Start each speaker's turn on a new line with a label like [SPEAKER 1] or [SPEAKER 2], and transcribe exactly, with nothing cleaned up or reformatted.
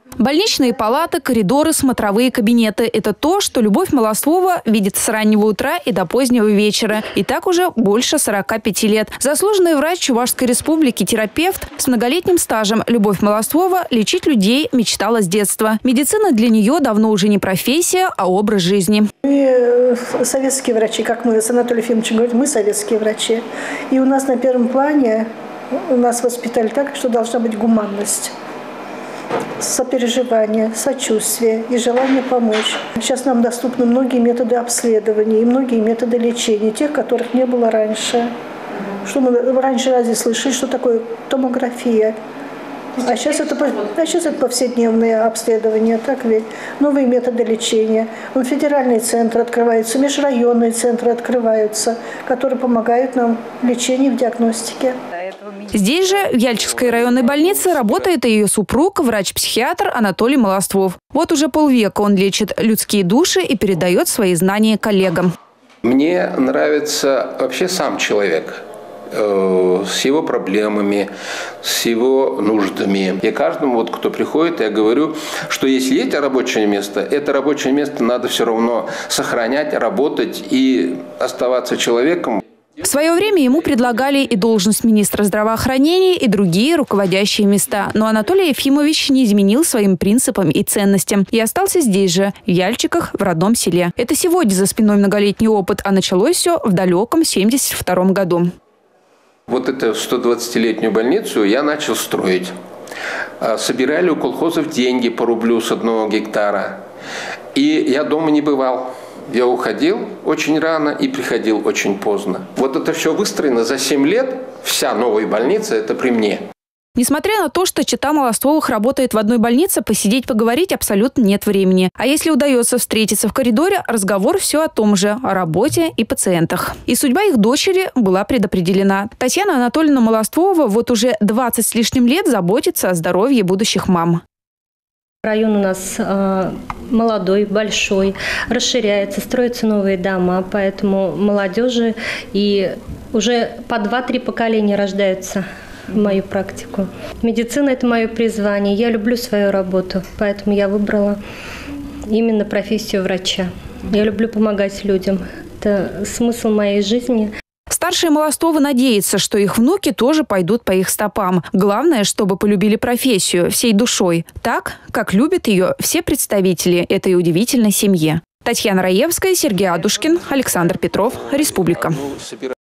[SPEAKER 1] Больничные палаты, коридоры, смотровые кабинеты – это то, что Любовь Молоствова видит с раннего утра и до позднего вечера. И так уже больше сорока пяти лет. Заслуженный врач Чувашской республики, терапевт с многолетним стажем Любовь Молоствова лечить людей мечтала с детства. Медицина для нее давно уже не профессия, а образ жизни.
[SPEAKER 2] Мы советские врачи, как мы с Анатолием Ефимовичем говорим, мы советские врачи. И у нас на первом плане нас воспитали так, что должна быть гуманность. Сопереживание, сочувствие и желание помочь. Сейчас нам доступны многие методы обследования и многие методы лечения, тех, которых не было раньше. Что мы раньше разве слышали, что такое томография? А сейчас, это, а сейчас это повседневные обследования, так ведь? Новые методы лечения. Вон федеральные центры открываются, межрайонные центры открываются, которые помогают нам в лечении, в диагностике.
[SPEAKER 1] Здесь же, в Яльчикской районной больнице, работает и ее супруг, врач-психиатр Анатолий Молоствов. Вот уже полвека он лечит людские души и передает свои знания коллегам.
[SPEAKER 3] Мне нравится вообще сам человек. С его проблемами, с его нуждами. И каждому, вот, кто приходит, я говорю, что если есть рабочее место, это рабочее место надо все равно сохранять, работать и оставаться человеком.
[SPEAKER 1] В свое время ему предлагали и должность министра здравоохранения, и другие руководящие места. Но Анатолий Ефимович не изменил своим принципам и ценностям. И остался здесь же, в Яльчиках, в родном селе. Это сегодня за спиной многолетний опыт, а началось все в далеком семьдесят втором году.
[SPEAKER 3] Вот эту стодвадцатилетнюю больницу я начал строить. Собирали у колхозов деньги по рублю с одного гектара. И я дома не бывал. Я уходил очень рано и приходил очень поздно. Вот это все выстроено за семь лет. Вся новая больница – это при мне.
[SPEAKER 1] Несмотря на то, что чета Молоствовых работает в одной больнице, посидеть, поговорить абсолютно нет времени. А если удается встретиться в коридоре, разговор все о том же – о работе и пациентах. И судьба их дочери была предопределена. Татьяна Анатольевна Молоствова вот уже двадцать с лишним лет заботится о здоровье будущих мам.
[SPEAKER 4] Район у нас э, молодой, большой, расширяется, строятся новые дома, поэтому молодежи и уже по два-три поколения рождаются в мою практику. Медицина – это мое призвание, я люблю свою работу, поэтому я выбрала именно профессию врача. Я люблю помогать людям, это смысл моей жизни.
[SPEAKER 1] Старшие Молостовы надеются, что их внуки тоже пойдут по их стопам. Главное, чтобы полюбили профессию всей душой. Так, как любят ее все представители этой удивительной семьи. Татьяна Раевская, Сергей Адушкин, Александр Петров, Республика.